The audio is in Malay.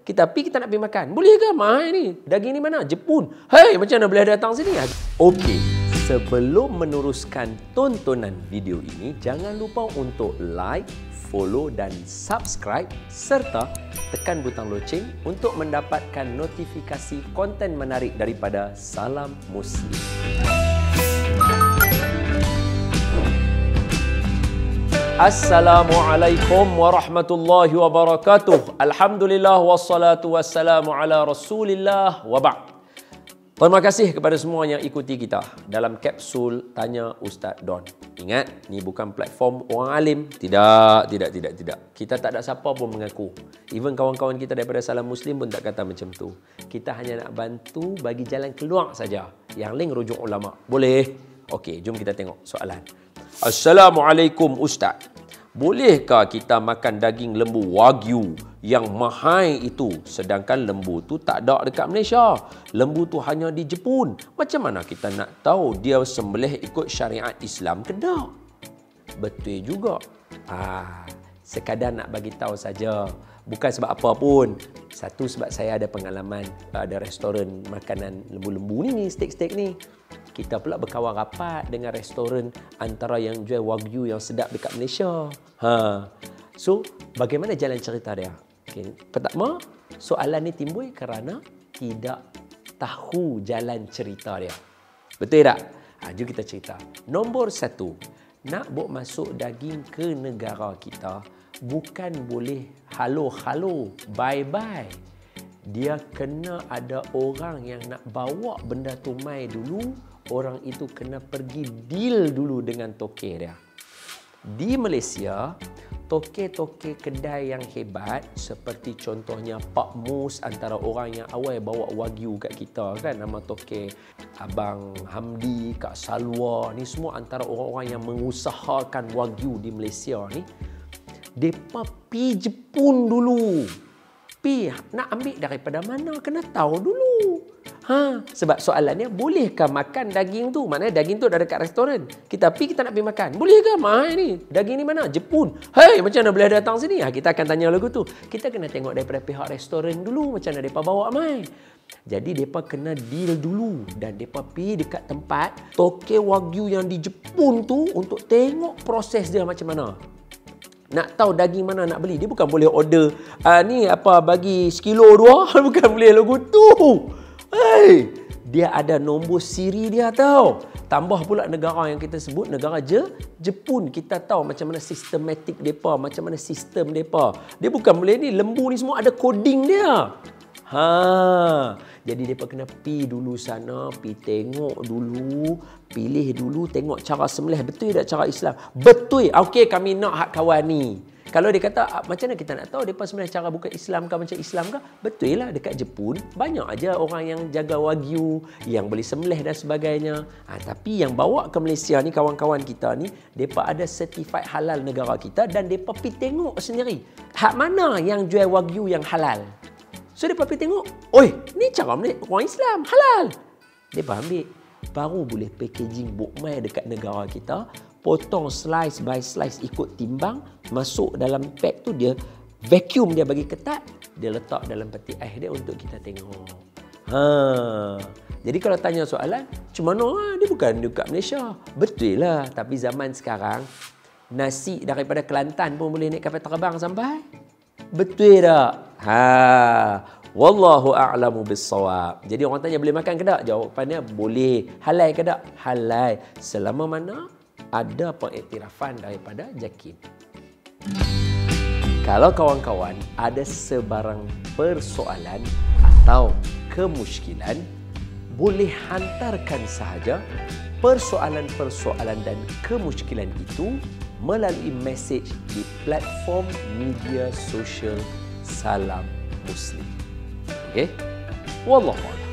Tapi kita nak pergi makan. Boleh ke mahal ni? Daging ni mana? Jepun. Hei, macam mana boleh datang sini? Okey, sebelum meneruskan tontonan video ini, jangan lupa untuk like, follow dan subscribe serta tekan butang loceng untuk mendapatkan notifikasi konten menarik daripada Salam Muslim. Assalamualaikum warahmatullahi wabarakatuh. Alhamdulillah wassalatu wassalamu ala Rasulillah wa ba'd. Terima kasih kepada semua yang ikuti kita dalam kapsul Tanya Ustaz Don. Ingat, ni bukan platform orang alim. Tidak. Kita tak ada siapa pun mengaku. Even kawan-kawan kita daripada Salam Muslim pun tak kata macam tu. Kita hanya nak bantu bagi jalan keluar saja. Yang lain rujuk ulama. Boleh? Okey, jom kita tengok soalan. Assalamualaikum Ustaz. Bolehkah kita makan daging lembu Wagyu yang mahal itu sedangkan lembu tu tak ada dekat Malaysia? Lembu tu hanya di Jepun. Macam mana kita nak tahu dia sembelih ikut syariat Islam ke tak? Betul juga. Sekadar nak bagi tahu saja. Bukan sebab apa pun. Satu, sebab saya ada pengalaman ada restoran makanan lembu-lembu ni, steak-steak ni. Kita pula berkawan rapat dengan restoran antara yang jual Wagyu yang sedap dekat Malaysia. So, bagaimana jalan cerita dia? Okay. Pertama, soalan ni timbul kerana tidak tahu jalan cerita dia. Betul tak? Jom kita cerita. Nombor satu, nak bawa masuk daging ke negara kita, bukan boleh halo-halo, bye-bye. Dia kena ada orang yang nak bawa benda tu mai dulu. Orang itu kena pergi deal dulu dengan toke dia. Di Malaysia, toke-toke kedai yang hebat seperti contohnya Pak Mus, antara orang yang awal bawa Wagyu kat kita kan, nama toke Abang Hamdi, Kak Salwa, ni semua antara orang-orang yang mengusahakan Wagyu di Malaysia ni. Depa pi Jepun dulu. Nak ambil daripada mana? Kena tahu dulu. Sebab soalannya, bolehkah makan daging tu? Maknanya daging tu dah dekat restoran. Kita nak pergi makan. Bolehkah mahal ni? Daging ni mana? Jepun. Hei, macam mana boleh datang sini? Kita akan tanya lagu tu. Kita kena tengok daripada pihak restoran dulu macam mana mereka bawa mai. Jadi mereka kena deal dulu dan mereka pergi dekat tempat toke Wagyu yang di Jepun tu untuk tengok proses dia macam mana. Nak tahu daging mana nak beli. Dia bukan boleh order ni apa bagi sekilo dua. Bukan boleh lagu tu. Hey, dia ada nombor siri dia tahu. Tambah pula negara yang kita sebut negara Jepun. Kita tahu macam mana sistematik depa, macam mana sistem depa. Dia bukan boleh ni, lembu ni semua ada coding dia. Jadi depa kena pi dulu sana, pi tengok dulu, pilih dulu, tengok cara sembelih betul tak cara Islam. Betul. Okey, kami nak hak kawan ni. Kalau dia kata, macam mana kita nak tahu depa sebenarnya cara bukan Islam ke macam Islam ke? Betul lah, dekat Jepun banyak aja orang yang jaga Wagyu, yang boleh sembelih dan sebagainya. Tapi yang bawa ke Malaysia ni, kawan-kawan kita ni, depa ada certified halal negara kita dan depa pergi tengok sendiri. Hak mana yang jual Wagyu yang halal? So depa pergi tengok, oi, ni cara orang Islam halal. Depa ambil, baru boleh packaging bukmai dekat negara kita. Potong slice by slice ikut timbang, masuk dalam pack tu, dia vacuum, dia bagi ketat, dia letak dalam peti ais dia untuk kita tengok. Jadi kalau tanya soalan, macam mana? Dia bukan dekat Malaysia. Betul lah, tapi zaman sekarang nasi daripada Kelantan pun boleh naik kapal terbang sampai. Betul tak? Wallahu a'lamu bissawab. Jadi orang tanya boleh makan ke tak? Jawapannya boleh. Halal ke tak? Halal. Selama mana ada pengiktirafan daripada JAKIM. Kalau kawan-kawan ada sebarang persoalan atau kemusykilan, boleh hantarkan sahaja persoalan-persoalan dan kemusykilan itu melalui mesej di platform media sosial Salam Muslim. Okey? Wallahu a'lam.